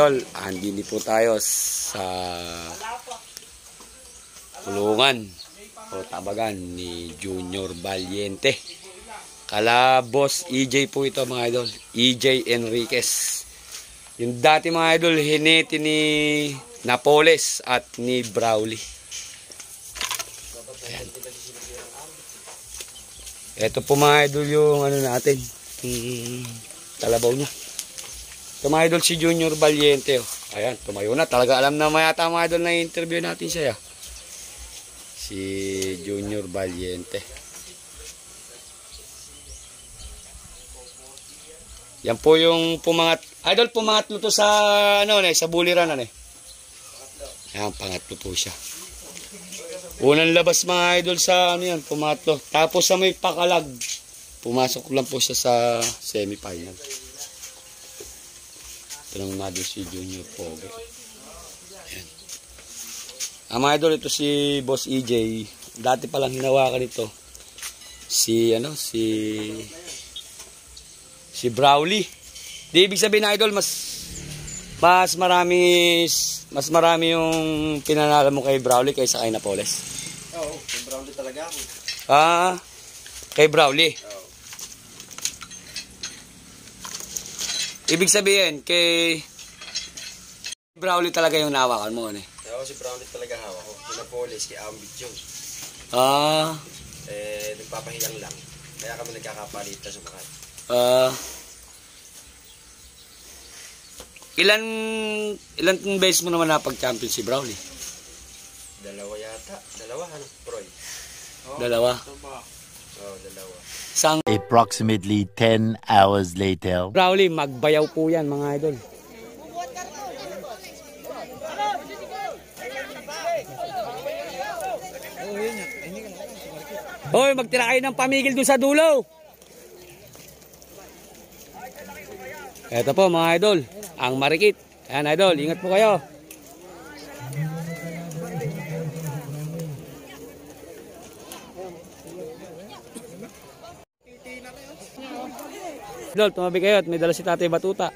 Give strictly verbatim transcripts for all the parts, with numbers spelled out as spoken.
idol, andini po tayo sa kulungan o tabagan ni Junior Valiente. Kala Boss E J po ito mga idol, E J Enriquez. Yung dati mga idol, hinete ni Napoles at ni Brawley. Ayan. Ito po mga idol yung ano natin, yung talabaw niya. Ito mga idol si Junior Valiente. Oh. Ayan, tumayo na. Talaga alam na mayata mga idol na interview natin siya. Si Junior Valiente. Yan po yung pumangat. Idol, pumangatlo to sa ano ne, sa buliran na ne. Ayan, pangatlo po siya. Unang labas mga idol sa ano yan, pumangatlo. Tapos sa may pakalag, pumasok lang po siya sa semi-final. Ito lang na si Junior Poge. Ayan. Ang mga idol, ito si Boss E J. Dati palang hinawakan ito. Si ano, si si Brawley. Di ibig sabihin na idol, mas mas marami mas marami yung pinanalo mo kay Brawley kaysa kay Napoles. Oo, kay Brawley talaga ako. Ah, kay Brawley. Oo. Ibig sabihin kay Brawley talaga yung nawakan mo eh. Oo, si Brawley talaga hawak ko. Si Napoles kay Ambit yun. Ah, eh nagpapahilang lang. Kaya kami nagkakapalitan sa mga. Ah, Ilan ilan beses mo naman napag-champion si Brawley? Dalawa yata. Dalawa ano, Broy? Oh, Dalawa. Oo, oh, dalawa. Sang approximately ten hours later. Brawley, magbayaw po yan mga idol. Hoy, magtira kayo ng pamigil doon sa dulo. Ito po mga idol, ang marikit. Ayan idol, ingat po kayo. Idol, tumabi kayo at may dala si Tatay Batuta.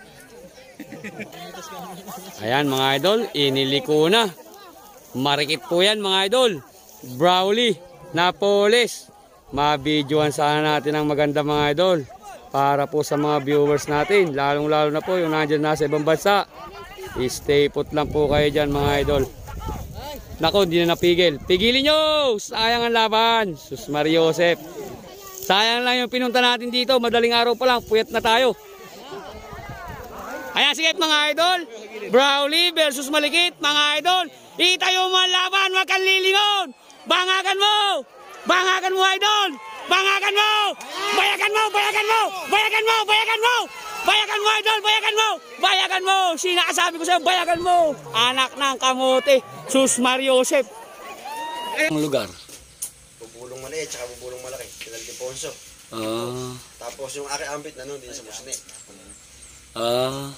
Ayan mga idol, iniliko na. Marikit po yan mga idol. Brawley, Napoles. Mabidyoan sana natin ang maganda mga idol. Para po sa mga viewers natin, lalong lalo na po yung nandyan nasa ibang bansa. Stay put lang po kayo dyan mga idol. Nako, hindi na napigil. Pigilin nyo! Sayang ang laban. Sus Maria Joseph. Sayang lang yung pinunta natin dito. Madaling araw pa lang, puyat na tayo. Ayan, sige mga idol. Brawley versus Malikit mga idol. Itayo mo ang laban, wag kang lilingon. Bangagan mo! Bangagan mo idol! Bangagan mo! Bayagan mo! Bayagan mo! Bayagan mo! Bayagan mo! Bayagan mo idol! Bayagan mo! Bayagan mo! Sinakasabi ko sa'yo, bayagan mo! Anak ng kamote, Sus Maria Joseph. Ang lugar? Bubulong maliit, tsaka bubulong malaki. Kinal Deponso. Ah. Tapos yung Aki Ambit na nun, din sa Musne. Ah.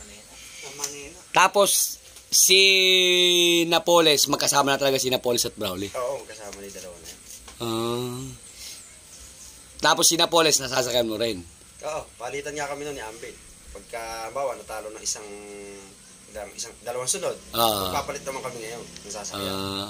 Tapos, si Napoles, magkasama na talaga si Napoles at Brawley? Oo, magkasama ni dalawa na yan. Ah. Tapos si Napoles, nasasakyan mo rin? Oo, palitan nga kami nun ni Ambit. Pagka, bawa, natalo ng isang, isang dalawang sunod, ah. Papalit naman kami ngayon, nasasakyan. Ah.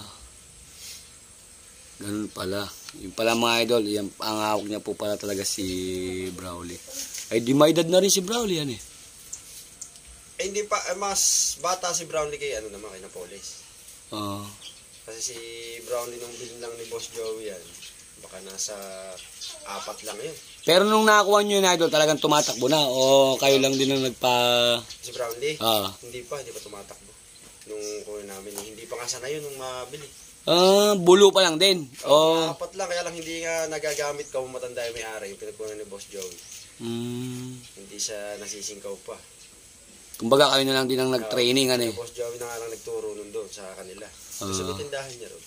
Ganun pala. Yung pala mga idol, yung ang hawak niya po pala talaga si Brawley. Ay, di may edad na rin si Brawley yan eh. Eh, hindi pa, eh, mas bata si Brawley kay ano naman, kay Napoles. Ah. Kasi si Brawley nung bilhin lang ni Boss Joey yan, baka nasa apat lang yun. Pero nung nakakuha nyo yun idol, talagang tumatakbo na o kayo lang din ang nagpa... Si Brawley? Ah. Hindi pa, hindi pa tumatakbo. Nung kunin namin, hindi pa nga sana yun nung mabili. Ah, bulo pa lang din. Oh, O... apat lang, kaya lang hindi nga nagagamit ka kung matanda yung may-ari, yung pinagpunan ni Boss Joey. Mm. Hindi siya nasisingkaw pa. Kumbaga kayo na lang din ang nag-training ano eh. Boss Joey na nga lang nagturo nun doon sa kanila. Ah. Sa may tindahan niya ron.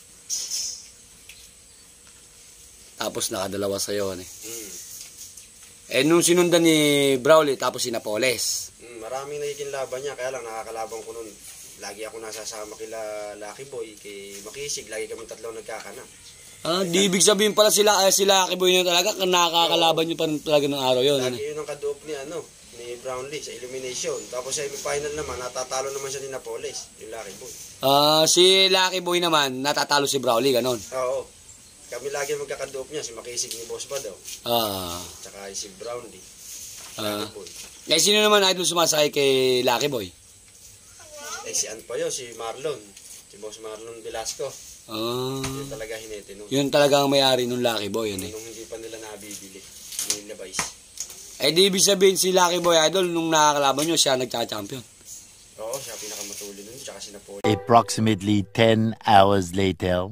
Tapos nakadalawa sa'yo ano eh. Mm. Eh nung sinundan ni Brawley, tapos si Napoles. Mm, maraming nagiging laban niya, kaya lang nakakalaban ko nun. Lagi ako nasasama kila Lucky Boy, kay Makisig, lagi kami tatlo nagkakana. Ah, di ibig sabihin pala sila, eh, sila Lucky Boy nyo talaga, nakakalaban nyo pa talaga ng araw yun. Lagi Ano? yun ang kaduop ni ano, ni Brownlee sa elimination. Tapos sa semifinal naman, natatalo naman siya ni Napoles, yung Lucky Boy. Ah, si Lucky Boy naman, natatalo si Brownlee, ganon. Oo. Kami lagi magkakadoop niya, si Makisig ni Boss Bad, oh. Ah. Tsaka si Brownlee. Ah. Lucky Boy. Eh, sino naman idol sumasakay kay Lucky Boy? Eh, si An pa yun, si Marlon. Si Boss Marlon Velasco. Ah. Yun talaga hinete nun. Yun talaga ang may-ari nung Lucky Boy, yun eh. Nung hindi pa nila nabibili. Yung labais. Eh, di ibig sabihin si Lucky Boy idol, nung nakakalaban nyo, siya nagka-champion. Oo, siya pinakamatuli nun, tsaka si Napoles. Approximately ten hours later.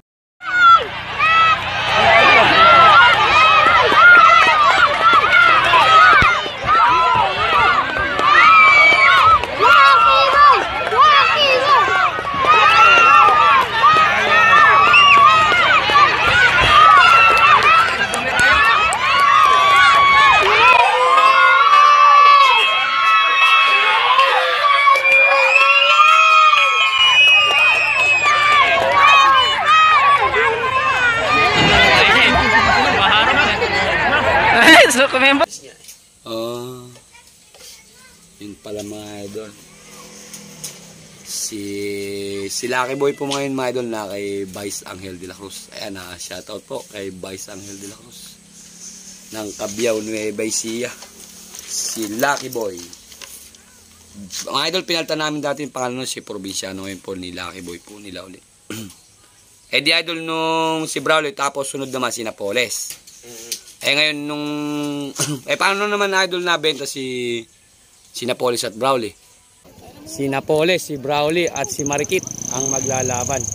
So, kumemba. Ah. Yun pala mga idol. Si si Lucky Boy po mga yun mga idol na kay Vice Angel de la Cruz. Ayan na, shoutout po kay Vice Angel de la Cruz ng Cabiao, Nueva Ecija. Si Lucky Boy. Mga idol, pinalta namin dati yung pangalan nun, si Provinciano, ngayon po ni Lucky Boy po nila ulit. Eh di idol nung si Brownlee, tapos sunod naman si Napoles. Mm-hmm. Eh ngayon nung eh paano naman idol na benta si si Napoles at Brownlee? Si Napoles, si Brownlee at si Marikit ang maglalaban.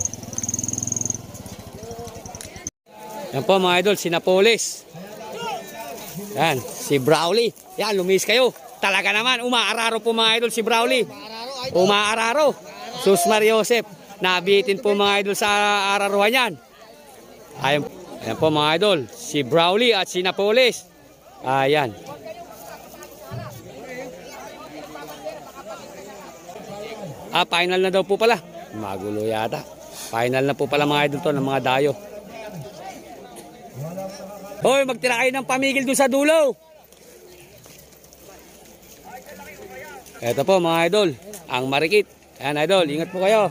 Yan po mga idol, si Napoles. Yan, si Brownlee. Yan, lumis kayo. Talaga naman, umaararo po mga idol si Brownlee. Umaararo. Sus Mariosep. Nabitin po mga idol sa araruhan yan. Ayan, ayan po mga idol, si Brownlee at si Napoles. Ayan. Ah, final na daw po pala. Magulo yata. Final na po pala mga idol to ng mga dayo. Hoy, magtira kayo ng pamigil dun sa dulo. Eto po mga idol, ang Marikit. Ayan idol, ingat po kayo.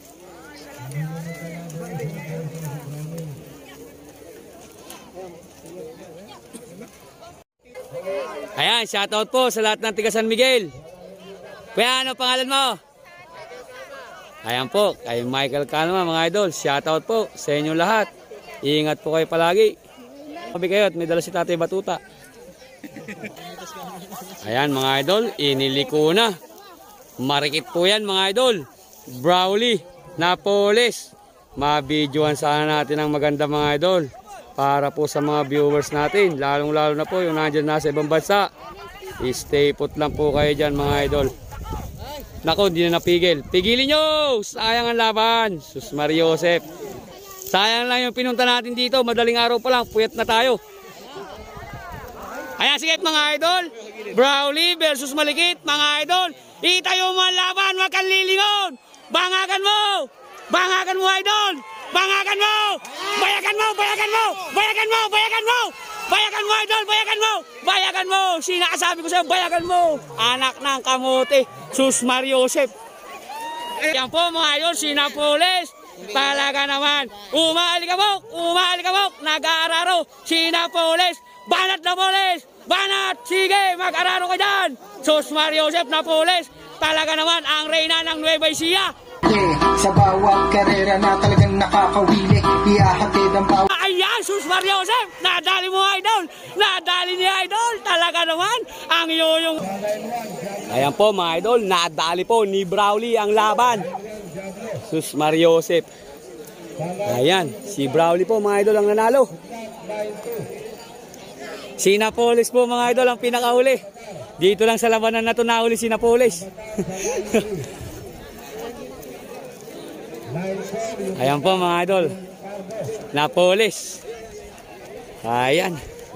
Ayan, shoutout po sa lahat ng tiga San Miguel. Kuya, ano pangalan mo? Ayan po, kay Michael Calma mga idol. Shoutout po sa inyo lahat. Ingat po kayo palagi. Sabi kayo at may dala si Tatay Batuta. Ayan mga idol, iniliko na. Marikit po yan mga idol. Brownlee, Napoles. Mabidyoan sana natin ang maganda mga idol. Para po sa mga viewers natin, lalong lalo na po yung nandyan nasa ibang bansa. Stay put lang po kayo dyan mga idol. Nako, hindi na napigil. Pigilin nyo! Sayang ang laban. Sus Mariosep. Sayang lang yung pinunta natin dito. Madaling araw pa lang, puyat na tayo. Ayan, sige mga idol. Brownlee versus Marikit, mga idol. Itayo mo ang laban, wag kang lilingon. Bangagan mo! Bangagan mo idol! Bangagan mo! Bayagan mo! Bayagan mo! Bayagan mo! Bayagan mo! Bayagan mo idol! Bayagan mo! Bayagan mo! Sinakasabi ko sa'yo, bayagan mo! Anak ng kamote, Sus Mariosep. Yan po mga idol, si Napoles. Talaga naman. Umaalikabok! Umaalikabok! Nag-aararo si Napoles. Banat Napoles! Banat! Sige, mag-araro ka dyan! Sus Mariosep Napoles. Talaga naman ang reyna ng Nueva Ecija. Sa bawat karera na talagang nakakawili, ihahatid ang bawat... Ayan, Sus Mariosep! Nadali mo idol! Nadali ni idol! Talaga naman ang yoyong... Ayan po mga idol, nadali po ni Brownlee ang laban. Sus Mariosep. Ayan, si Brownlee po mga idol ang nanalo. Si Napoles po mga idol ang pinakahuli. Dito lang sa labanan na ito nahuli si Napoles. Ayan po mga idol, Napoles. Ayan.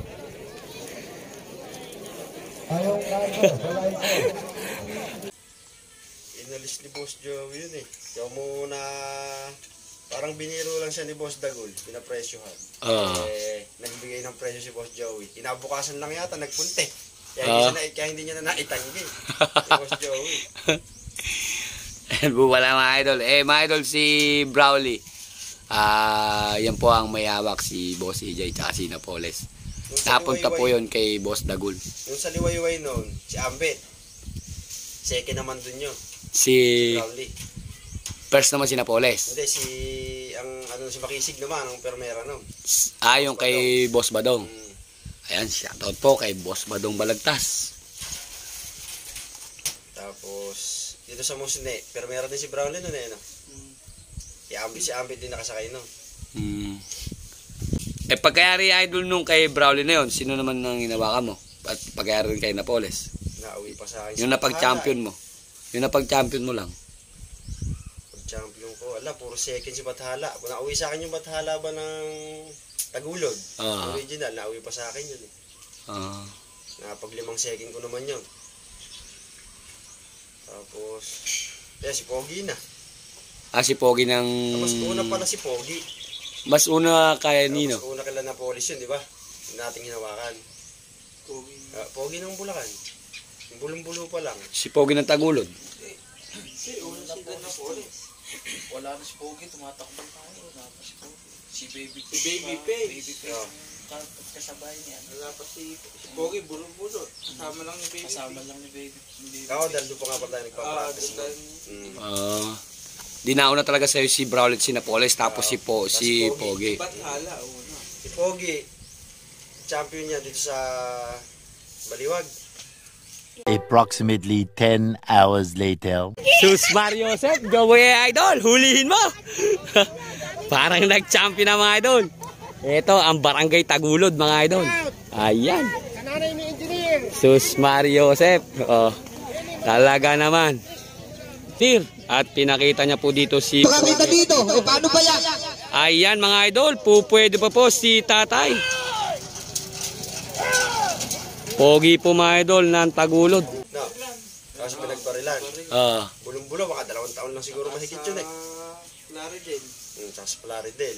Inalis ni Boss Joey yun eh. Kaya mo na... Parang biniro lang siya ni Boss Dagol, pinapresyohan. Uh. Eh, nagbigay ng presyo si Boss Joey. Inabukasan lang yata, nagpunte. Kaya, hindi, Ah. siya na, kaya hindi niya na naitanggi. Si Boss Joey. Ayan po pala mga idol. Eh, mga idol, si Brawley. Ah, yan po ang may hawak, si Boss E J at si Napoles. Yung sa Napunta po liwayway- yun kay Boss Dagul. Yung sa liwayway noon, si Ambet. Second naman dun yun. Si Brownlee. first naman si Napoles. Hindi, si, ang, ano, si Makisig naman, ang permera noon. Ah, yung kay Boss Badong. Mm. Ayan, shoutout po kay Boss Badong Balagtas. Tapos, dito sa Musne, permera din si Brownlee noon eh, no? Si Ambit, si Ambit din nakasakay noon. Hmm. Eh, pagkayari idol nung kay Brawley na yun, sino naman ang hinawakan mo? At pagkayari rin kay Napoles? Nauwi pa sa akin. Yung napag-champion mo. Yung napag-champion mo lang. Pag-champion ko, ala, puro second si Bathala. Kung nauwi sa akin yung Bathala ba ng Tagulod? Ah. Original, nauwi pa sa akin yun eh. Ah. Napag-limang second ko naman yun. Tapos, kaya si Pogi na. ah, si Pogi ng... Tapos una pala si Pogi. Mas una kay Nino. Tapos una kila na police yun, di ba? Yung nating hinawakan. Pogi. Ah, Pogi ng Bulacan. Yung bulong-bulo pa lang. Si Pogi ng Tagulod. Wala na si Pogi, tumatakbo tayo. Wala pa si Pogi. Si Baby Si Baby Face. Baby Face. Oh. Kasabay niya. Wala pa si si Pogi, bulong-bulot. Kasama lang ni Baby. Kasama lang ni Baby. ni Baby Ako, Face. dahil doon pa nga pa tayo Ah, nagpa-practice. doon tayo. Mm. Ah. Di nauna talaga sa'yo si Brawley at si Napoles, tapos si Po, Tapos si si Pogi. Ba't hala? Una. Si Pogi, champion niya dito sa Baliwag. Approximately ten hours later. Sus Mario Joseph, gawin idol, hulihin mo. Parang nag-champion na mga idol. Ito ang Barangay Tagulod mga idol. Ayan. Sus Mario Joseph. Oh, talaga naman. Tir. At pinakita niya po dito si... Pakakita dito, eh paano ba yan? Ayan mga idol, pupwede pa po si tatay. Pogi po mga idol ng Tagulod. No. Tapos pinagbarilan. Ah. Bulong-bulo, baka dalawang taon lang siguro mahigit yun eh. Ah, Claridel. Mm, tsaka sa Plaridel.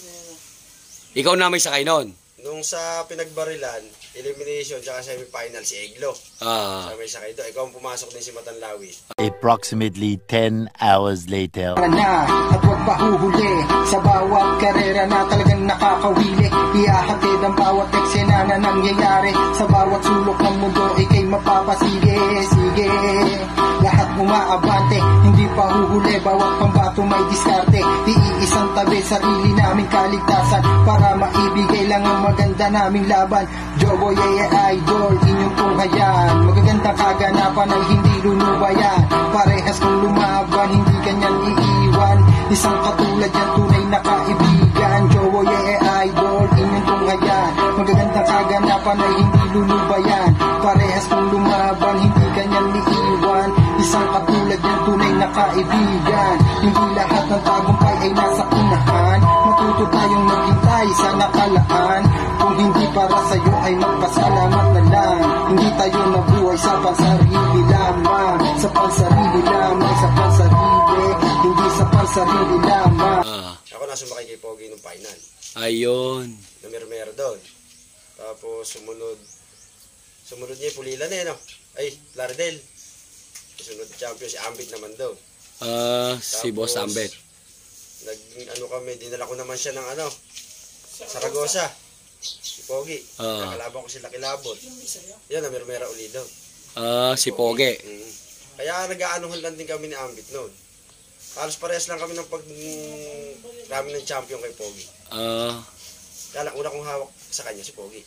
Ikaw na may sakay noon. Nung sa pinagbarilan, elimination tsaka semifinal si Eglo. Ah. Sa may sakay doon. Ikaw ang pumasok din si Matanlawi. Approximately ten hours later. na at huwag pahuhuli sa bawat karera na talagang nakakawili. Ihahatid ang bawat eksena na nangyayari sa bawat sulok ng mundo, ikay mapapasige. Sige, lahat umaabante, hindi pahuhuli, bawat pambato may diskarte. Iisang tabi, sarili namin kaligtasan para maibigay lang ang maganda naming laban. Joboy ay idol, inyong tunghayan, magagandang kaganapan ay hindi lulubayan. Parehas kong lumaban, hindi kanyan iiwan. Isang katulad yan, tunay na kaibigan. Joboy ay idol, inyong tunghayan, magagandang kaganapan ay hindi lulubayan. Parehas kong lumaban, hindi kanyan iiwan. Isang katulad yan, tunay na kaibigan. Hindi lahat ng tagumpay ay nasa unahan. Matuto tayong maghintay sa nakalaan. Kung hindi para sa'yo ay magpasalamat na lang. Hindi tayo nabuhay sa pansarili lamang. Sa pansarili lamang, sa pansarili. Hindi sa pansarili lamang. Ah. Ako na sumakay kay Pogi nung final. Ayun. Namirmer doon. Tapos sumunod, sumunod niya yung Pulilan eh, no? Ay, Lardel. Susunod champion si Ambit naman doon. Ah, si Boss Tapos, Ambet. Nag, ano kami, dinala ko naman siya ng ano, Saragosa. Si Pogi. Ah. Nakalaban ko sila kilabot. Yan, namirmera uli doon. Ah, si Pogi. Mm. Kaya nag-aanuhan lang din kami ni Ambit noon. Halos parehas lang kami ng pag kami ng champion kay Pogi. Ah. Kaya lang, una kong hawak sa kanya si Pogi.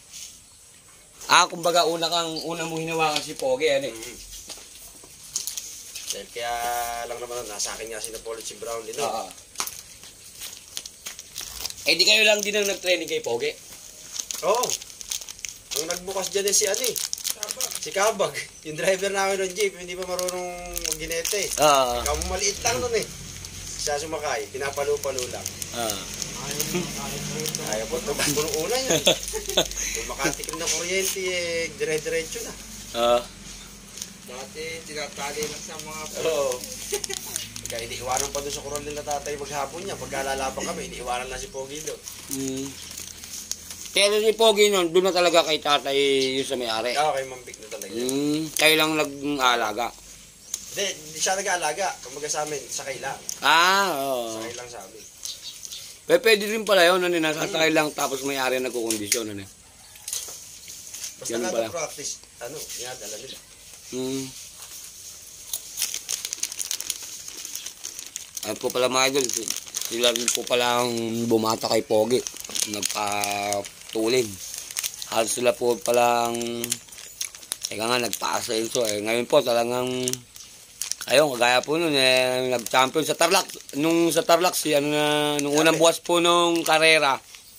Ah, kumbaga una kang una mong hinawakan si Pogi, ano eh. Mm. Dahil kaya lang naman, nasa akin nga si Napoleon si Brown din. No? Ah. Eh di kayo lang din ang nag-training kay Pogi. Oo. Ang nagbukas dyan eh si ano eh. Si Kabag. Yung driver namin ng jeep, hindi pa marunong mag-ginete. Ah. Ikaw maliit lang nun eh. Siya sumakay, pinapalo-palo lang. Ah. Ayaw po, tumakbo nung una yun. Kung makatikim ng kuryente eh, dire-diretso na. Ah. Dati, tinatali lang sa mga Oo. Kaya iniiwanan pa doon sa kural nila tatay maghapon niya. Pagka lalaban kami, iniiwanan lang si Pogi doon. Mm. Pero si Pogi nun, doon na talaga kay tatay yung sa may-ari. Ah, okay, mambik na talaga. Hmm, kayo lang nag-alaga. Hindi, hindi siya nag-aalaga. Kumbaga sa amin, sakay lang. Ah, oo. Sakay lang sa amin. Pero pwede rin pala yun, ano, nasasakay lang tapos may-ari nagkukondisyon, ano. Basta Ganun nga pala. practice, ano, dinadala nila. Hmm. Ayun po pala mga idol, sila rin po pala ang bumata kay Pogi. Nagpatulin. Halos sila po palang, eka nga, nagpa-asenso. Eh, ngayon po talagang, ayun, kagaya po nun, eh, nag-champion sa Tarlac. Nung sa Tarlac, si, ano na, nung unang bukas po nung karera,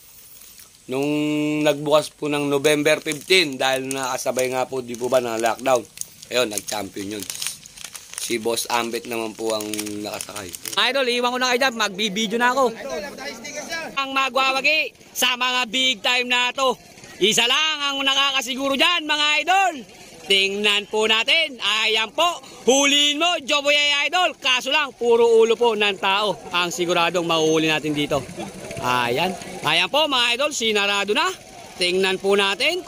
nung nagbukas po ng November fifteenth, dahil nakasabay nga po, di po ba, na lockdown. Ayun, nag-champion yun. Si Boss Ambit naman po ang nakasakay. Idol, iwan ko na kayo dyan. Magbibideo na ako. Ang magwawagi sa mga big time na to. Isa lang ang nakakasiguro dyan, mga idol. Tingnan po natin. Ayan po. Huliin mo, Joboy Idol. Kaso lang, puro ulo po ng tao ang siguradong mahuhuli natin dito. Ayan. Ayan po, mga idol. Sinarado na. Tingnan po natin.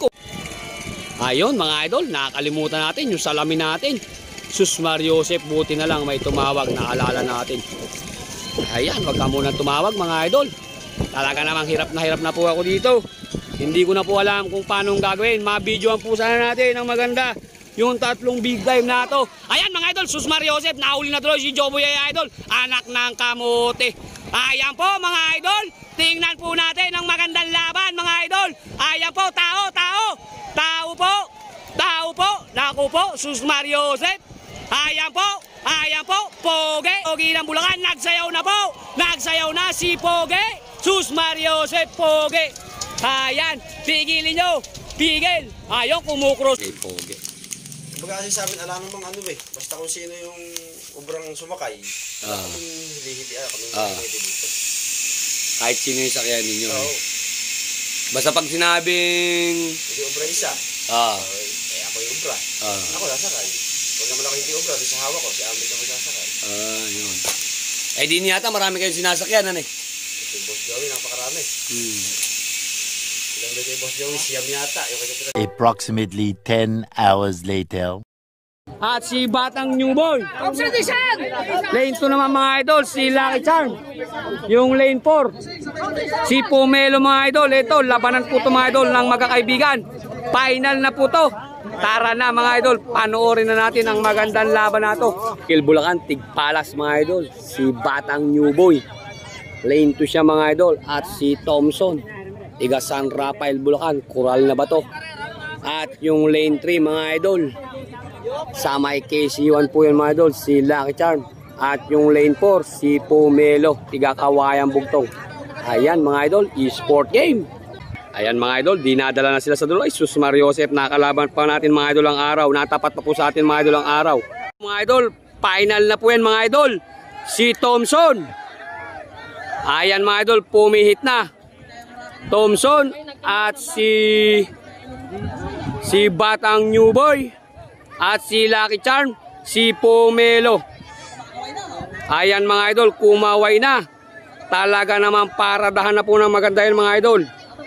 Ayun, mga idol. Nakakalimutan natin yung salamin natin. Sus Mario Joseph, buti na lang may tumawag na alala natin. Ayan, wag ka muna tumawag mga idol. Talaga namang hirap na hirap na po ako dito. Hindi ko na po alam kung paano gagawin. Mabidyoan po sana natin ang maganda yung tatlong big time na to. Ayan mga idol, Sus Mario Joseph, nahuli na tuloy si Joboy Idol, anak ng kamote. Ayan po mga idol, tingnan po natin ang magandang laban mga idol. Ayan po, tao, tao, tao po, tao po, naku po, Sus Mario Joseph. Ayan po, ayan po, Pogi, Pogi ng Bulacan, nagsayaw na po, nagsayaw na si Pogi, Sus Mario Joseph, Pogi. Ayan, pigilin nyo, pigil, ayun kumukros. Hey, Pogi. Kumbaga kasi sa amin, alam namang ano eh, basta kung sino yung ubrang sumakay, Ah. kaming hili-hili, ah, kaming Ah. hili dito. Kahit sino yung sakyan ninyo. Oo, Basta pag sinabing, hindi ubra isa. ah, Okay, eh ako yung ubra. ah, Ako nasakay. Huwag naman ako hindi ubra, di sa hawak ko, si Ambit ako sasakay. ah, yun. Eh di niyata marami kayong sinasakyan, ano eh. Ito yung Boss Joey, napakarami. Hmm. Ilang ba yung Boss Joey, siyam yata. Yung kanya Approximately ten hours later. At si Batang New Boy. Lane two naman mga idol, si Lucky Charm. Yung lane four. Si Pomelo mga idol. Ito, labanan po ito mga idol ng magkakaibigan. Final na po to. Tara na mga idol, panoorin na natin ang magandang laban na to. Kill Bulacan, Tigpalas mga idol. Si Batang New Boy. Lane two siya mga idol. At si Thompson. Tiga San Rafael Bulacan, Coral na ba to? At yung lane three mga idol. Sa may K C one po yun mga idol, si Lucky Charm. At yung lane four, si Pomelo, tiga Kawayan Bugtong. Ayan mga idol, e-sport game. Ayan mga idol, dinadala na sila sa dulo. Ay, Sus Mario Joseph, nakalaban pa natin mga idol ang araw. Natapat pa po sa atin mga idol ang araw. Mga idol, final na po yan mga idol. Si Thompson. Ayan mga idol, pumihit na. Thompson at si si Batang New Boy. At si Lucky Charm, si Pomelo. Ayan mga idol, kumaway na. Talaga naman paradahan na po ng maganda yun mga idol.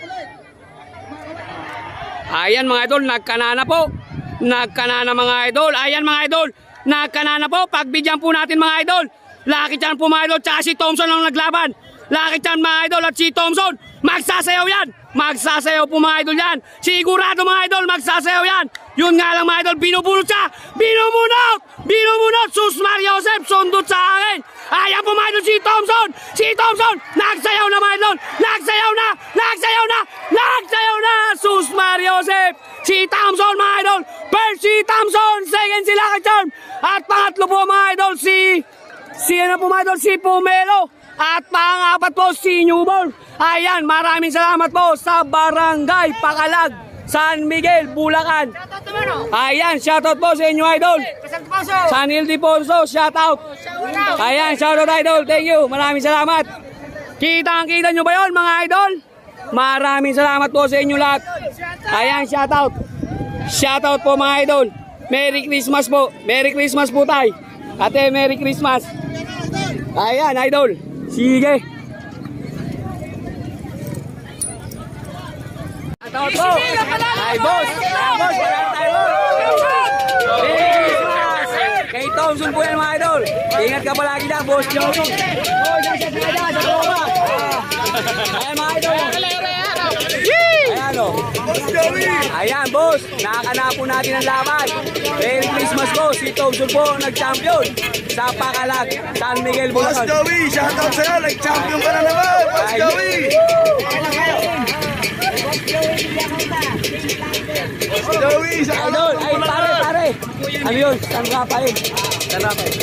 Ayan mga idol, nagkanana po. Nagkanana mga idol. Ayan mga idol, nagkanana po. Pagbigyan po natin mga idol. Lucky Charm po mga idol, tsaka si Thompson ang naglaban. Lucky Charm mga idol at si Thompson, magsasayaw yan. Magsasayaw po mga idol yan. Sigurado mga idol, magsasayaw yan. Yun nga lang mga idol, binubulot siya. Binumunot! Binumunot! Sus Mario Joseph, sundot sa akin. Ayan po mga idol, si Thompson. Si Thompson, nagsayaw na mga idol. Nagsayaw na! Nagsayaw na! Nagsayaw na! Sus Mario Joseph. Si Thompson mga idol. First si Thompson. Second si Lucky Charm. At pangatlo po mga idol, si... Si ano po mga idol, si Pomelo. At pang-apat po si New Ball. Ayan, maraming salamat po sa Barangay Pakalag, San Miguel, Bulacan. Ayan, shoutout po sa inyo idol. San Ildefonso, shoutout. Ayan, shoutout idol, thank you. Maraming salamat. Kitang-kita nyo ba yun mga idol? Maraming salamat po sa inyo lahat. Ayan, shoutout. Shoutout po mga idol. Merry Christmas po. Merry Christmas po tayo. Ate, Merry Christmas. Ayan, idol. Sige. Shoutout po. Ay, boss. Ay, boss. Wala tayo, boss. Christmas. Kay Thompson po yan, mga idol. Ingat ka palagi na, boss Joey. Oh, dyan siya sila dyan, sa tropa. Ayan, mga idol. Ayan, o. Ayan, boss. Nakakana po natin ang laban. Merry Christmas po. Si Thompson po nag-champion sa Pakalag, San Miguel, Bulacan. Boss Joey, shoutout sa'yo. Nag-champion ka na naman. Boss Joey. Boss Joey, Idol, ay pare, pare. Ano yun? San Rafael. San Rafael.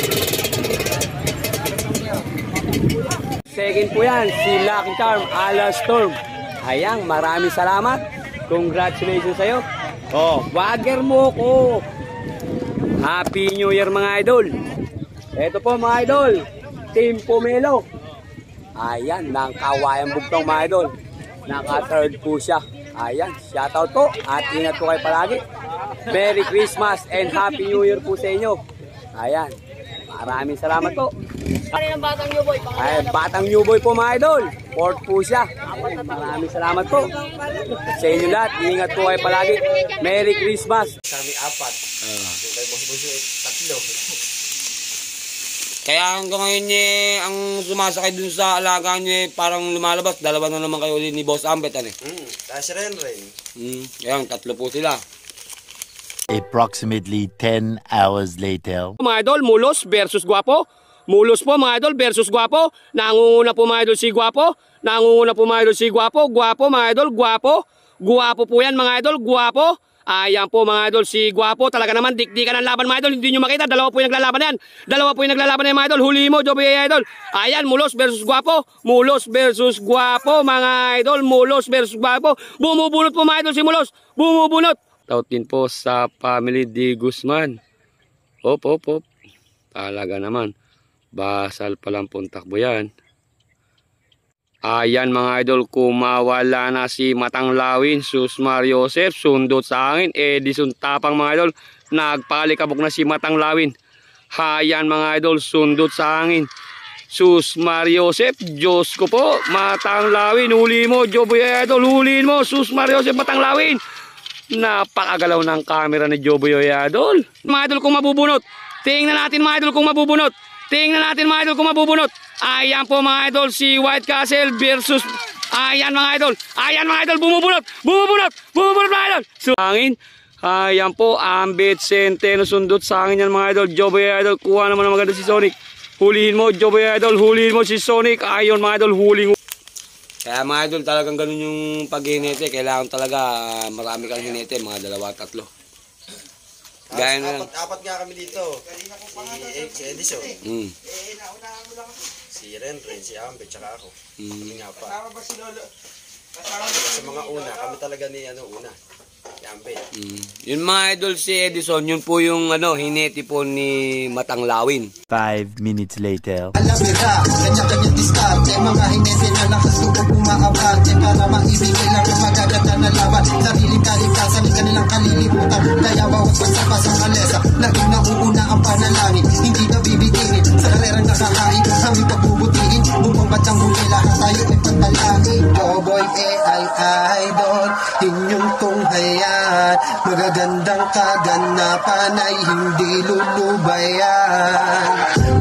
Second po yan, si Lucky Charm, Alan Storm. Ayan, maraming salamat. Congratulations sa'yo. Oh, wagger mo ko. Happy New Year, mga idol. Ito po, mga idol. Team Pomelo. Ayan, ng Kawayang Bugtong, mga idol. Naka-third po siya. Ayan, shoutout po. At ingat po kayo palagi. Merry Christmas and Happy New Year po sa inyo. Ayan, maraming salamat po. Ay, Batang New Boy po, mga idol. Fourth po siya. Maraming salamat po sa inyo lahat. Ingat po kayo palagi. Merry Christmas. Kami apat. Yung kay Boss Buso, tatlo. Kaya hanggang ngayon eh, ang sumasakay dun sa alaga nyo eh, parang lumalabas. Dalawa na naman kayo ulit ni Boss Ambet. Ano? Hmm, tapos rin rin. Hmm, kaya tatlo po sila. Approximately ten hours later. Mga idol, Mulos versus Guapo. Mulos po, mga idol, versus Guapo. Nangunguna po, mga idol, si Guapo. Nangunguna po, mga idol, si Guapo. Guapo, mga idol, Guapo. Guapo po yan, mga idol, Guapo. Ayan po, mga idol, si Guapo. Talaga naman, dikdikan ang laban, mga idol. Hindi nyo makita, dalawa po yung naglalaban yan. Dalawa po yung naglalaban yan, mga idol. Huli mo, Joby, idol. Ayan, Mulos versus Guapo. Mulos versus Guapo, mga idol. Mulos versus Guapo. Bumubunot po, mga idol, si Mulos. Bumubunot. Taut din po sa family D. Guzman. Hop, hop, hop. Talaga naman. Basal palang pong takbo yan. Ayan, mga idol, kumawala na si Matang Lawin, Susmar Joseph, sundot sa hangin, Edison Tapang, mga idol, nagpalikabok na si Matang Lawin. Ayan, mga idol, sundot sa hangin, Susmar Joseph, Diyos ko po, Matang Lawin, huli mo, Joboy idol, huliin mo, Susmar Joseph, Matang Lawin. Napakagalaw ng camera ni Joboy idol. Mga idol, kung mabubunot, tingnan natin, mga idol, kung mabubunot. Tingnan natin, mga idol, kung mabubunot. Ayan po, mga idol, si White Castle versus... Ayan, mga idol. Ayan, mga idol, bumubunot. Bumubunot. Bumubunot, mga idol. So, hangin. Ayan po, Ambit, Centeno, sundot sa hangin yan, mga idol. Joboy idol, kuha naman ang maganda si Sonic. Hulihin mo, Joboy idol. Hulihin mo si Sonic. Ayon, mga idol, huling. Kaya, mga idol, talagang ganun yung pag-hinete. Kailangan talaga marami kang hinete, mga dalawa, tatlo. Gaya na lang. Apat, apat nga kami dito. Si, si Edison. Mm. Si Ren Ren, si Ambe, tsaka ako. Mm. Kami nga pa. Sa mga una, kami talaga ni ano una. Si Ambe. Mm. Yung mga idol si Edison, yun po yung ano, hineti po ni Matang Lawin. Five minutes later. Alam nila, kanya-kanyang diskarte. Mga hinete na nakasubok umaabante para maibigay lang ang magaganda na laban. Sariling kaligtasan ng kanilang kalilimutan. Kaya bawat pasapasang alesa, laging nauuna ang panalangin. Hindi na bibiginin sa karerang nakakain. Aming pagbubutiin, upang batyang huli lahat tayo ay panalangin. Joboy eh ay idol, inyong tunghayan. Magagandang kaganapan ay hindi lulubayan.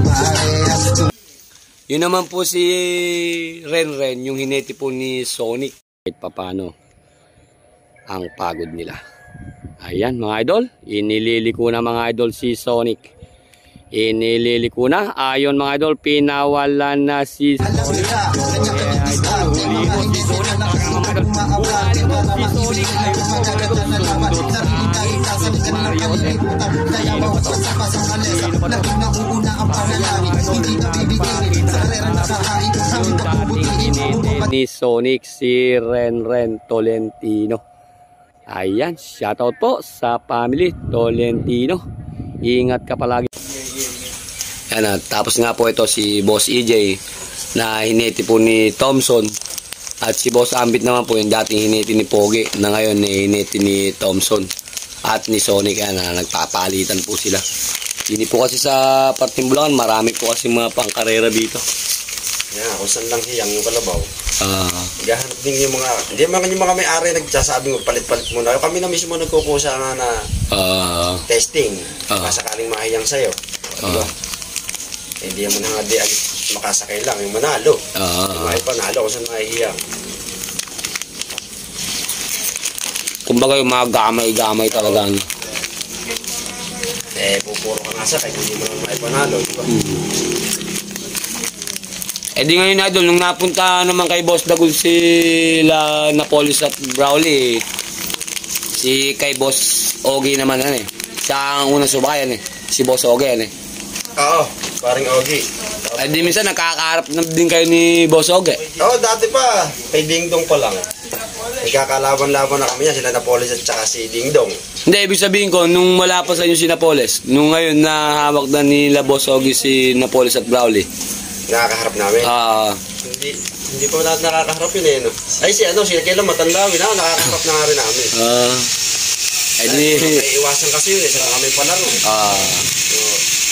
Yun naman po si Ren Ren, yung hineti po ni Sonic. Kahit papano ang pagod nila. Ayan, mga idol, inililiko na, mga idol, si Sonic. Inililiko na. Ayon, mga idol, pinawalan na si Sonic. Eh, idol, huli mo si Sonic. Mga idol, huli mo si Sonic. Ayun po, mga idol, sundot sa akin. Mario Jose. Sino ba to? Sino ba to? Hindi na bibiginin sa karera na sahain. Yung dating hinete ni Sonic, si Ren Ren Tolentino. Ayan, shoutout po sa family Tolentino. Ingat ka palagi. Ayan, tapos nga po ito si Boss E J na hinete po ni Thompson. At si Boss Ambit naman po yung dating hinete ni Pogi na ngayon hinete ni Thompson. At ni Sonic, yan, na nagpapalitan po sila. Hindi po kasi sa parting Bulacan, marami po kasi mga pangkarera dito. Yan, kung saan lang hiyang yung kalabaw. Ah. Gahanap din yung mga, hindi man yung mga may-ari nagsasabi mo, palit-palit muna. Kami na mismo nagkukusa nga na Ah. testing. Ah. Baka sakaling mahiyang sa'yo. Diba? Ah. Hindi mo na nga di agad makasakay lang, yung manalo. Ah. Yung mga panalo kung saan mahihiyang. Kumbaga yung mga gamay-gamay talaga. Ano. Eh, pupuro ka nga sakay, hindi mo naman maipanalo. Diba? Eh di ngayon idol, nung napunta naman kay Boss Dagul sila Napolis at Brawley, si kay Boss Ogie naman yan eh. Siya ang unang subayan eh. Si Boss Ogie yan eh. Oo, paring Ogie. Eh di minsan nakakaharap na din kayo ni Boss Ogie. Oo, dati pa. Kay Ding Dong pa lang. Nagkakalaban-laban na kami yan, sila Napolis at saka si Ding Dong. Hindi, ibig sabihin ko, nung wala pa sa inyo si Napoles, nung ngayon na hawak na nila Boss Ogie si Napolis at Brawley. Nakakaharap namin. Ah, Hindi hindi pa natin nakakaharap yun eh. No? Ay si ano, si kailan matanda na, nakakaharap na nga rin namin. ah, eh di, May iwasan kasi yun eh, sa kami palaro. ah, Oo.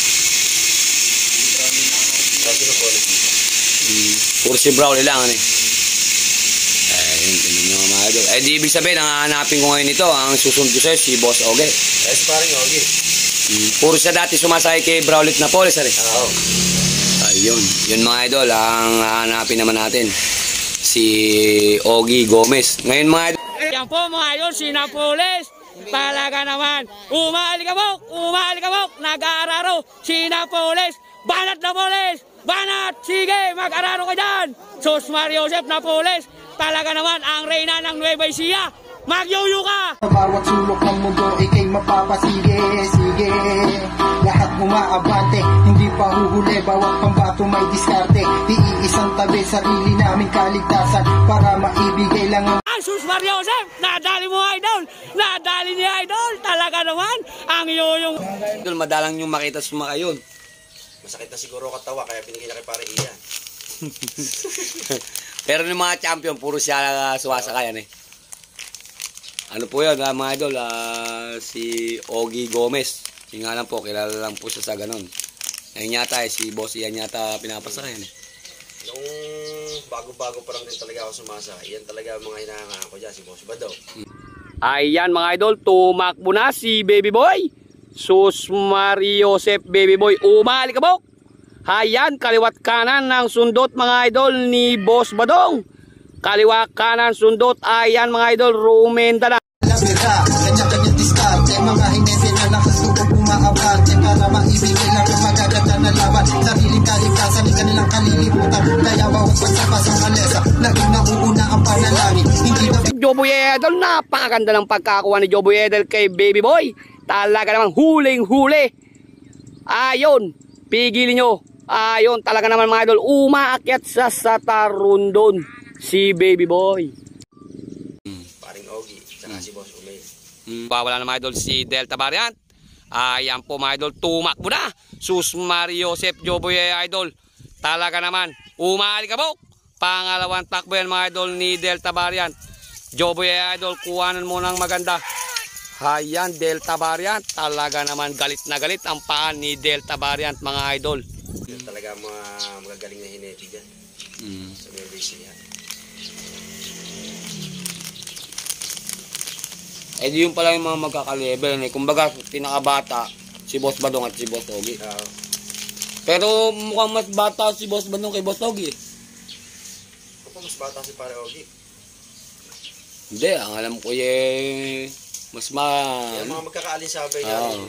Kasi na po. mm, puro si Brawley lang ano eh. Eh, yun, yun yung mga idol. Eh di ibig sabihin, ang hanapin ko ngayon ito, ang susunod ko sa'yo, si Boss Ogie. Kasi paring Ogie. Mm, puro siya dati sumasakay kay Brawley at Napoles ano eh. Oo. Ayun, yun mga idol, ang hanapin naman natin si Ogie Gomez. Ngayon mga idol, yan po mga idol, si Napoles. Talaga naman, umaalikabok, umaalikabok, nag-aararo, si Napoles. Banat Napoles, banat, sige, mag-araro ka dyan. Sos Mario Joseph Napoles, talaga naman ang reyna ng Nueva Ecija. Magyuyo ka! Sa bawat sulok ng mundo, ikay mapapasige, sige. Lahat umaabante, hindi pa huhuli, bawat pambato may diskarte. Iisang tabi, sarili namin kaligtasan, para maibigay lang ang Ay, Sus Mario Joseph, nadali mo idol, nadali ni idol, talaga naman, ang yoyong... Idol, madalang yung makita sumakayon. Masakit na siguro katawa, kaya binigay na kay pare Ian. Pero yung mga champion, puro siya uh, suwasakayan eh. Ano po yun, uh, mga idol, uh, si Ogie Gomez. Yung nga lang po, kilala lang po siya sa ganun. Ngayon yata eh, si Boss Ian yata pinapasakayan eh. Nung bago-bago pa lang din talaga ako sumasa, yan talaga ang mga hinahangaan ko dyan, si Boss Badaw. Ayan mga idol, tumakbo na si Baby Boy. Sus Mario Joseph Baby Boy, umalikabok. Ayan, kaliwat kanan ng sundot mga idol ni Boss Badong. Kaliwa kanan sundot, ayan mga idol, rumenda na. labira, kanya-kanya diskarte, mga hinete na nakasubok umaabante, para maibigay lang ang magaganda na laban. Sariling kaligtasan, di kanilang kalilimutan, kaya bawat pagsapasang kalesa, naging nauuna ang panalangin. Hindi na Joboy Edel, napakaganda ng pagkakuha ni Joboy Edel kay Baby Boy. Talaga namang huling-huli. Ayon, pigilin nyo. Ayon, talaga naman mga idol, umaakyat sa Satarundon si Baby Boy. Paring Ogie, saka si Boss Umay. Mm, wala na mga idol si Delta Variant. Ayan po mga idol, tumakbo na. Sus Mario Joseph Joboy Idol. Talaga naman, umaalikabok. Pangalawang takbo yan mga idol ni Delta Variant. Joboy Idol, kuhanan mo ng maganda. Ayan, Delta Variant. Talaga naman galit na galit ang paan ni Delta Variant mga idol. Yan talaga ang mga magagaling na hinete dyan. Mm. Sa Nueva Ecija. Eh di yung pala yung mga magkaka-level eh. Kumbaga, pinakabata si Boss Badong at si Boss Ogie. Oo. Pero mukhang mas bata si Boss Badong kay Boss Ogie. Ako mas bata si Pare Ogie. Hindi, ang alam ko eh, mas ma... Yan mga magkakaalin-sabay Oo. namin.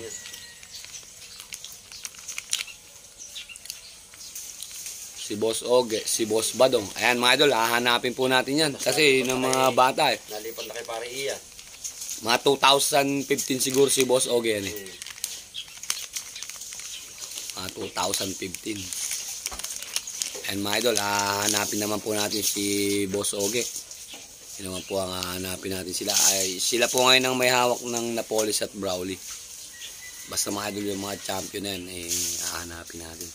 Si Boss Ogie, si Boss Badong. Ayan mga idol, hahanapin po natin yan. Kasi ng mga bata eh. Nalipat na kay Pare Ian. Mga two thousand fifteen siguro si Boss Ogie yan eh. Hmm. Mga two thousand fifteen. Ayan mga idol, hahanapin naman po natin si Boss Ogie. Yun naman po ang hahanapin natin sila. Ay, sila po ngayon ang may hawak ng Napolis at Brawley. Basta mga idol yung mga champion na yan, eh, hahanapin natin.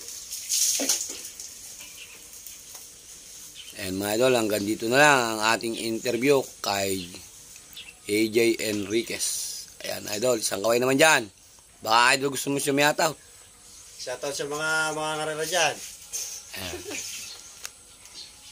And mga idol, hanggang dito na lang ang ating interview kay A J Enriquez. Ayan idol, isang kaway naman dyan. Baka idol gusto mo sumiyataw. Shoutout sa mga mga karera dyan. Ayan.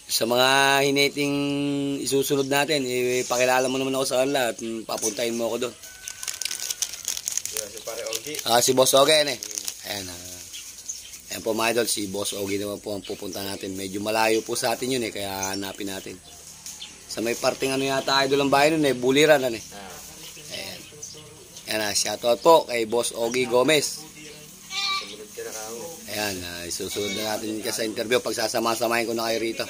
Sa mga hiniting isusunod natin, ipakilala mo naman ako sa kanila at mm, papuntahin mo ako doon. Yan, si pare Ogie. Ah, si Boss Ogie, yan eh. Ayan, ah. Ayan po mga idol, si Boss Ogie naman po ang pupunta natin. Medyo malayo po sa atin yun eh, kaya hanapin natin. Sa may parting ano yata idol ang bahay nun eh, Buliran ano eh. Ayan. Ayan ah, shoutout po kay Boss Ogie Gomez. Sumunod ka na kamo. Ayan, uh, isusunod na natin ka sa interview pag sasama-samahin ko na kayo rito.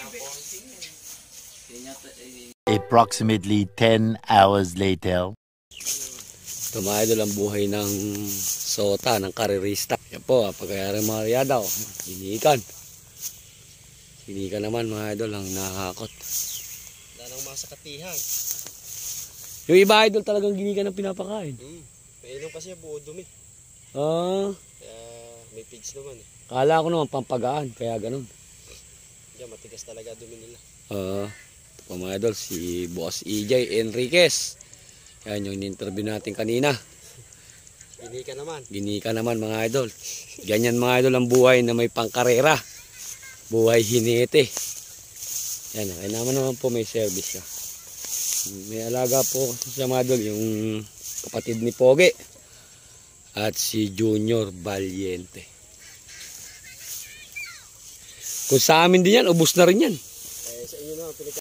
Approximately ten hours later. Ito mga idol ang buhay ng sota, ng karerista. Yan po, ah, pagkayari mga riyada, oh. Hinikan. Hinikan naman mga idol ang nakakot. Wala nang masakatihan. Yung iba idol talagang ginikan ang pinapakain. Hmm. May ilong kasi buo dumi. Ah, Kaya may pigs naman eh. kala ko naman pampagaan, kaya ganun. Yan, matigas talaga dumi nila. Ah, ito po mga idol, si Boss E J Enriquez. Yan yung in-interview natin kanina. Hindi ka naman. Ginika naman mga idol. Ganyan mga idol ang buhay na may pangkarera. Buhay hinete. Yan, kaya naman naman po may service ka. May alaga po sa mga idol yung kapatid ni Pogi at si Junior Valiente. Kung sa amin din yan, ubos na rin yan. Eh, sa inyo naman,